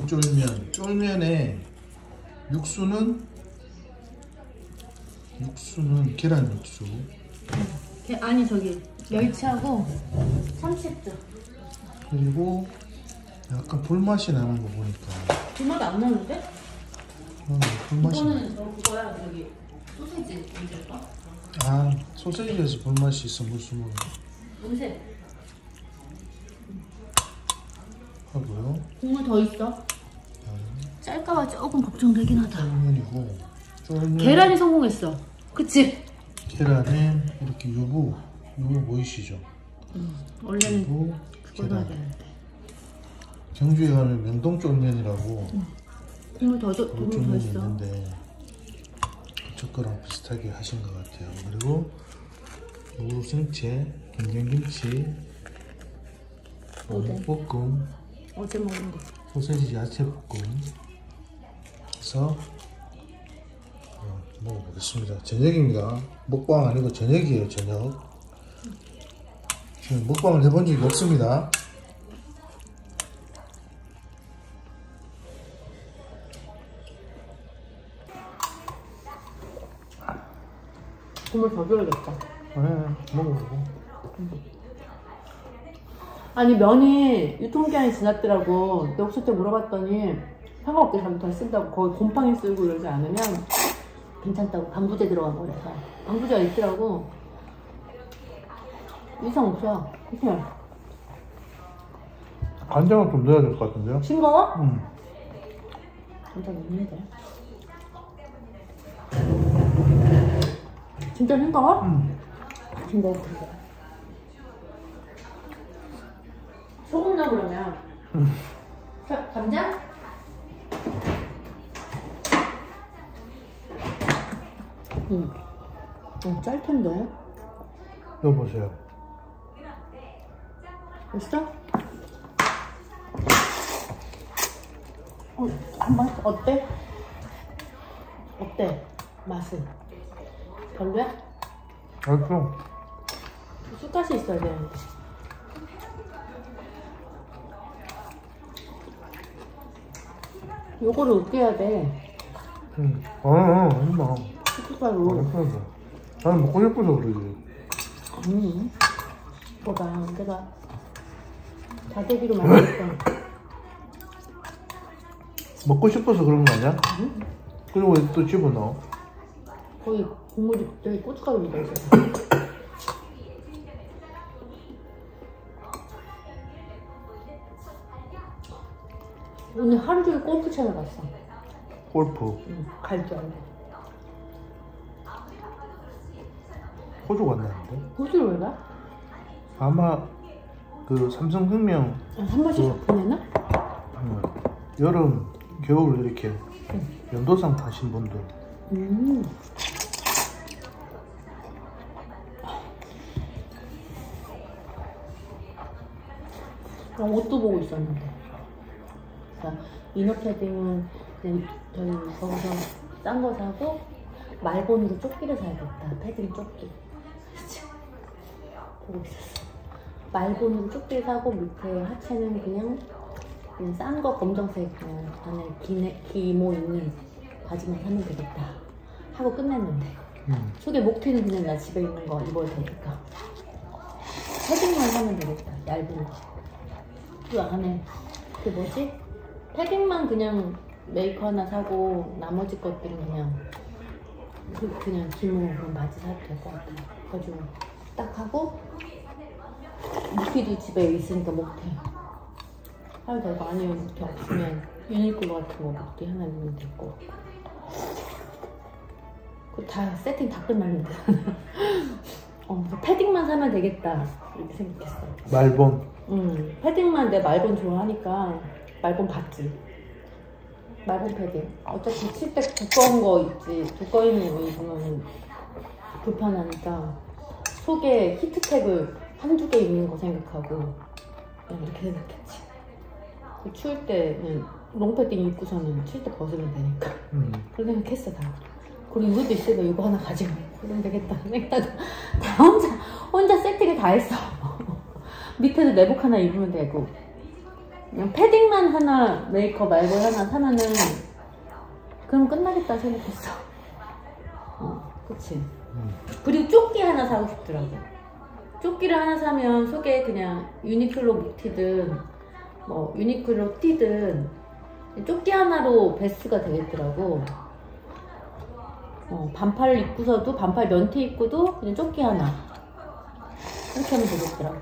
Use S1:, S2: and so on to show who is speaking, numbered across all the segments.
S1: 쫄면. 쫄면에 육수는 계란 육수.
S2: 아니 저기 멸치하고 참치도.
S1: 그리고 약간 불맛이 나는 거 보니까.
S2: 불맛 안 나는데?
S1: 불맛이.
S2: 이거는 그거야 저기 소세지 문제일까?
S1: 아, 소세지에서 불맛이 있어 무슨
S2: 문제.
S1: 하고요.
S2: 국물 더 있어? 짤까봐 조금 걱정되긴 하다.
S1: 쫄면이고. 쫄면.
S2: 계란이 성공했어. 그치?
S1: 계란에 이렇게 유부 보이시죠?
S2: 원래는
S1: 유부,
S2: 그거 해야 되는데.
S1: 경주에 가면 명동쫄면이라고
S2: 국물 더
S1: 쫄면이
S2: 있어.
S1: 있는데 그쪽 거랑 비슷하게 하신 것 같아요. 그리고 무생채, 김장김치, 볶음,
S2: 어제 먹은 거.
S1: 소세지 야채 볶음 해서 먹어보겠습니다. 저녁입니다. 먹방 아니고 저녁이에요. 저녁. 지금 먹방을 해본 적이 없습니다.
S2: 국물 더 줘야겠다.
S1: 네, 먹어보고.
S2: 아니 면이 유통기한이 지났더라고. 근데 없을 때 물어봤더니 상관없게 잘못 쓴다고. 거기 곰팡이 쓰고 그러지 않으면 괜찮다고. 방부제 들어간 거라서. 방부제가 있더라고. 이상 없어. 그냥
S1: 간장을 좀 넣어야 될 것 같은데요?
S2: 싱거워?
S1: 간장
S2: 넣으면 돼. 진짜 싱거워? 싱거워. 소금 넣어 그러면. 자, 감자? 짤 텐데.
S1: 넣어보세요.
S2: 됐어? 한번 어때? 어때? 맛은? 별로야?
S1: 알죠?
S2: 쑥갓이 있어야 되는데. 요거를 으깨야 돼.
S1: 엄마.
S2: 쑥가루.
S1: 나는 먹고 싶어서 그러지.
S2: 봐봐, 내가 다대기로 만들었어.
S1: 먹고 싶어서 그런 거 아니야? 그리고 왜 또 집어넣어?
S2: 거기 국물이 되게 고춧가루 묻어있어. 오늘 하루 종일 골프 채널 봤어.
S1: 골프.
S2: 갈 줄 알고.
S1: 호주 갔나는데?
S2: 호주를 왜 가?
S1: 아마 그 삼성생명
S2: 한 번씩 보내나?
S1: 여름, 겨울 이렇게 연도상 타신 분들.
S2: 나 옷도 보고 있었는데. 그러니까 이너 패딩은 저희 거기서 싼 거 사고 말본으로 조끼를 사야겠다. 패딩 조끼. 보고 있었어. 말본으로 조끼를 사고 밑에 하체는 그냥 싼 거 검정색 그냥 안에 기모 있는 바지만 사면 되겠다 하고 끝냈는데 속에 목티는 그냥 나 집에 있는 거 입어도 되니까 패딩만 사면 되겠다. 얇은 거. 그 안에 그 뭐지? 패딩만 그냥 메이커 하나 사고 나머지 것들은 그냥 기모 그런 바지 사도 될 것 같아. 그래가지고 딱 하고 목티도 집에 있으니까 목티 하루 내가 아니면 목티 없으면 유니클로 같은 거 목티 하나 입으면 됐고 그 다 세팅 다 끝났는데 패딩만 사면 되겠다 이렇게 생각했어.
S1: 말본.
S2: 패딩만 내 말본 좋아하니까 말본 봤지. 말본 패딩. 어차피 칠 때 두꺼운 거 있지. 두꺼운 거 입으면 불편하니까 속에 히트텍을 한두 개 입는 거 생각하고 그냥 이렇게 생각했지. 추울 때는 롱패딩 입고서는 칠 때 벗으면 되니까 그런 생각했어 다. 그리고 이것도 있으니까 이거 하나 가지고 그러면 되겠다 생각하고 다 혼자 세팅을 다 했어. 밑에도 내복 하나 입으면 되고 그냥 패딩만 하나, 메이크업 말고 하나 사면은 그럼 끝나겠다 생각했어. 그치. 그리고 조끼 하나 사고 싶더라고. 조끼를 하나 사면 속에 그냥 유니클로 묵티든 뭐 유니클로 티든 조끼 하나로 베스트가 되겠더라고. 반팔 입고서도, 반팔 면티 입고도 그냥 조끼 하나 이렇게 하면 되겠더라고.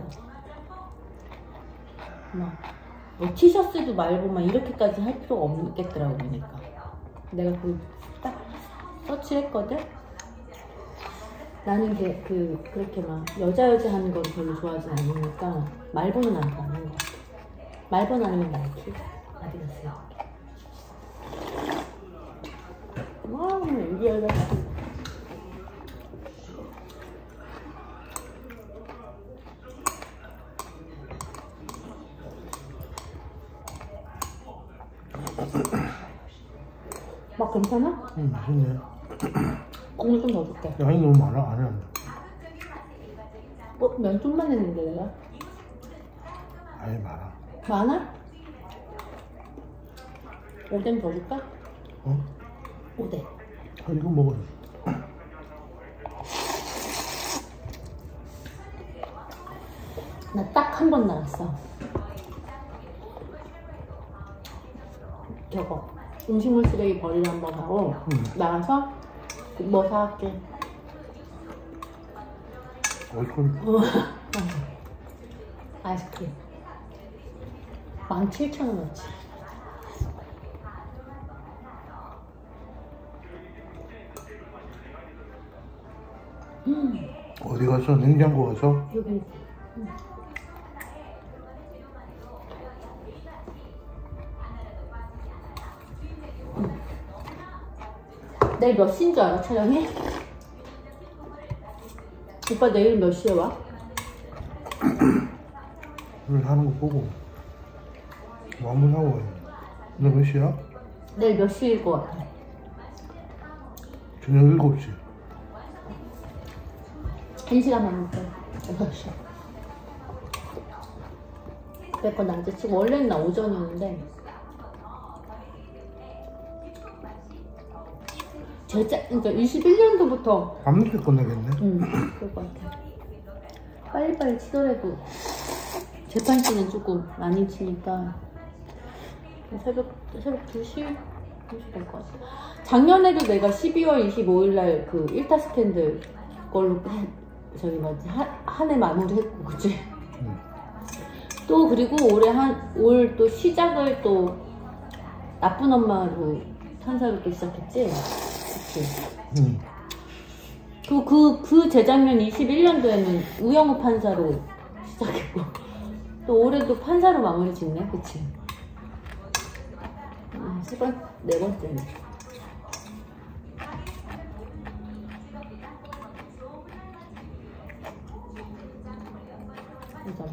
S2: 뭐 티셔츠도 말고 막 이렇게까지 할 필요가 없겠더라고. 그러니까 내가 딱 서치했거든. 나는 그렇게 막 여자 하는 걸 별로 좋아하지 않으니까 말보는 안 가는 것 같아. 말본 아니면 나이키, 아디다스. 와, 얘기하다. 막 괜찮아?
S1: 응, 맛있네.
S2: 국물 좀 더 줄게.
S1: 양이 너무 많아, 안 해.
S2: 면 좀만 했는데 내가?
S1: 아예 많아.
S2: 많아? 오뎅 더 줄까?
S1: 어?
S2: 오뎅.
S1: 아, 이거 먹어요.
S2: 나 딱 한 번 나갔어. 저거 음식물 쓰레기 버리러 한 번 하고 나가서 뭐 사갈게.
S1: 아이스크림.
S2: 아이스크림 17,000원어치.
S1: 어디 가서? 냉장고 가서?
S2: 여기. 내일 몇 시인 줄 알아, 촬영이? 오빠 내일 몇 시에 와?
S1: 오늘 하는 거 보고 마무리하고 와요. 너 몇 시야?
S2: 내일 몇 시일 것 같아?
S1: 저녁 7시.
S2: 1시간 남았대. 6시. 그래서 낮에 치고 원래는 나 오전이었는데 그러니까 21년도부터
S1: 밤늦게 끝나겠네.
S2: 그럴 것 같아. 빨리빨리 치더라도 재판치는 조금 많이 치니까 새벽 2시 될 것 같아. 작년에도 내가 12월 25일날 그 1타 스캔들 걸로 저기 뭐지 한 해 마무리했고, 그치? 또 그리고 올 또 시작을 또 나쁜 엄마로 판사로 또 시작했지? 그치? 그 재작년 21년도에는 우영우 판사로 시작했고 또 올해도 판사로 마무리 짓네, 그치? 네 번째네. 그래서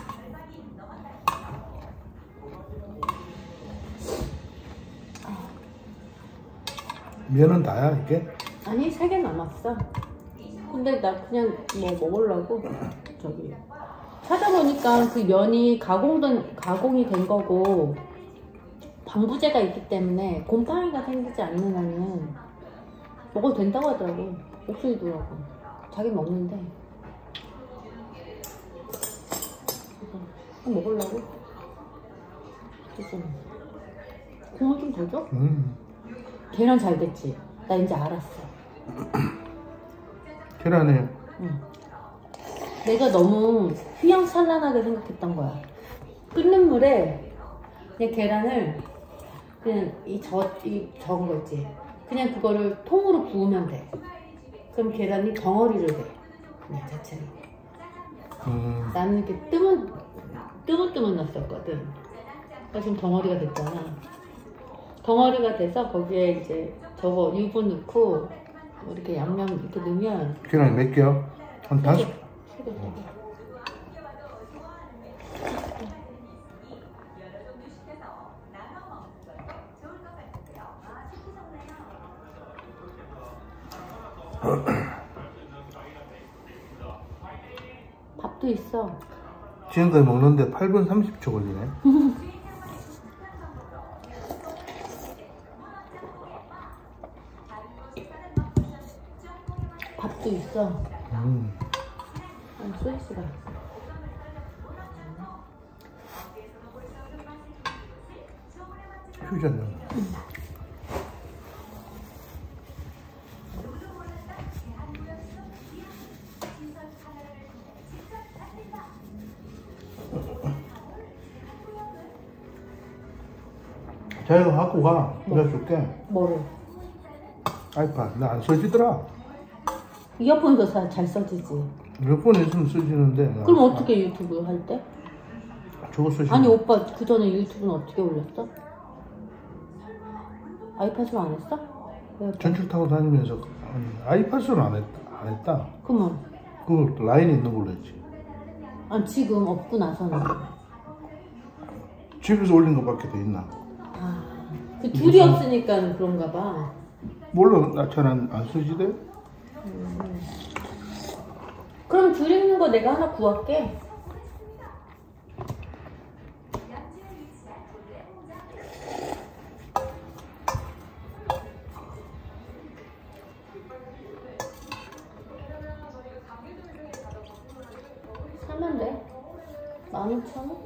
S1: 면은 다야, 이게?
S2: 아니 3개 남았어. 근데 나 그냥 뭐 먹으려고 저기 찾아보니까 그 면이 가공이 된 거고 방부제가 있기 때문에 곰팡이가 생기지 않는 한은 먹어도 된다고 하더라고. 옥순이더라고. 자기 먹는데 그래서 먹으려고. 그래서 국물 좀 더 줘? 계란 잘 됐지? 나 이제 알았어.
S1: 계란에
S2: 내가 너무 휘황찬란하게 생각했던 거야. 끓는 물에 그냥 계란을 그냥 적은 거 있지? 그냥 그거를 통으로 부으면 돼. 그럼 계란이 덩어리를 돼. 그냥 자체로. 나는 이렇게 뜨문뜨문 났었거든. 그러니까 지금 덩어리가 됐잖아. 덩어리가 돼서 거기에 이제 저거 유부 넣고 이렇게 양념 이렇게 넣으면.
S1: 계란이 몇 개야? 한 5개?
S2: 3개. 밥도 있어.
S1: 지금까지 먹는데 8분 30초 걸리네.
S2: 밥도 있어. 소스가 있어.
S1: 휴전요. 자기가 갖고 가. 내가 줄게.
S2: 뭐를?
S1: 아이팟. 나 안 써지더라.
S2: 이어폰도 잘 써지지.
S1: 몇 번 있으면 써지는데.
S2: 그럼 어떻게 유튜브 할 때?
S1: 저거 쓰시.
S2: 아니 오빠 그 전에 유튜브는 어떻게 올렸어? 아이팟으로 안 했어? 왜?
S1: 전철 타고 다니면서 아이팟으로 안 했다.
S2: 그러면?
S1: 그걸 라인 있는 걸로 했지.
S2: 아니 지금 없고 나서는.
S1: 집에서 올린 것밖에 더 있나?
S2: 그 둘이 없으니까 그런가 봐.
S1: 몰라. 나 잘 안 쓰지대?
S2: 그럼 둘 있는 거 내가 하나 구할게. 사면 돼. 15,000원?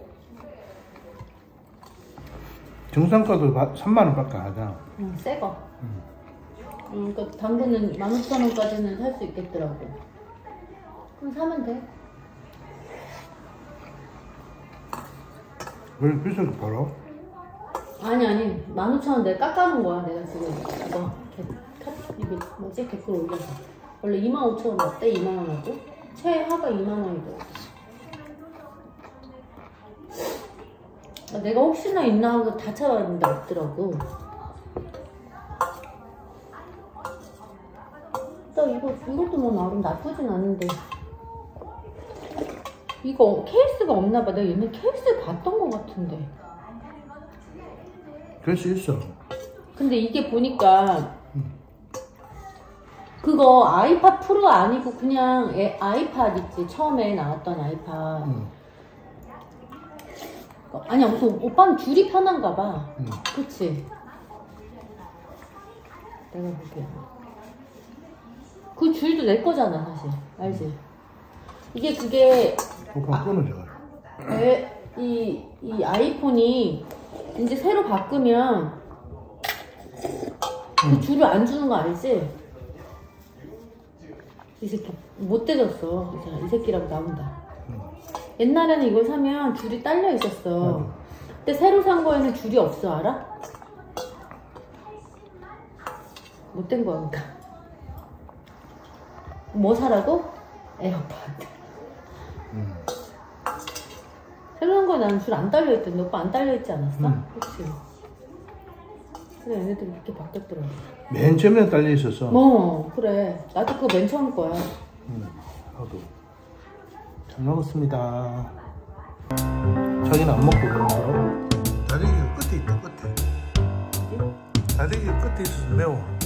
S1: 정상가도 3만원밖에 안 하잖아.
S2: 응, 새 거. 그러니까 당근은 15,000원까지는 살 수 있겠더라고. 그럼 사면 돼.
S1: 왜 비싸게 팔아?
S2: 아니 15,000원 내가 깎아놓은 거야. 내가 지금 이거 이게 뭐지? 댓글 올려서 원래 25,000원 맞대? 2만원하고 최하가 2만원이더라고. 내가 혹시나 있나 하고 다 찾아봤는데 없더라고. 나 이것도 뭐 나름 나쁘진 않은데 이거 케이스가 없나봐. 내가 옛날에 케이스 봤던 것 같은데.
S1: 그럴 수 있어.
S2: 근데 이게 보니까 그거 아이팟 프로가 아니고 그냥 아이팟 있지. 처음에 나왔던 아이팟. 아니야, 무슨 오빠는 줄이 편한가 봐. 그치? 내가 볼게. 그 줄도 내 거잖아, 사실. 알지? 그게
S1: 오빠 끊어져.
S2: 이 아이폰이 이제 새로 바꾸면 그 줄을 안 주는 거 알지? 이 새끼 못 대줬어. 이 새끼라고 나온다. 옛날에는 이걸 사면 줄이 딸려 있었어. 근데 새로 산 거에는 줄이 없어, 알아? 못 된 거야, 그러니까. 뭐 사라고? 에어팟. 새로 산 거에 나는 줄 안 딸려 있던데. 오빠 안 딸려 있지 않았어? 그치? 그래, 얘네들이 이렇게 바뀌었더라고.
S1: 맨 처음에 딸려 있었어.
S2: 그래. 나도 그거 맨 처음 거야.
S1: 나도. 잘 먹었습니다. 자기는 안 먹고 그러나? 다대기가 끝에 있다, 끝에. 다대기가 끝에 있어서 매워.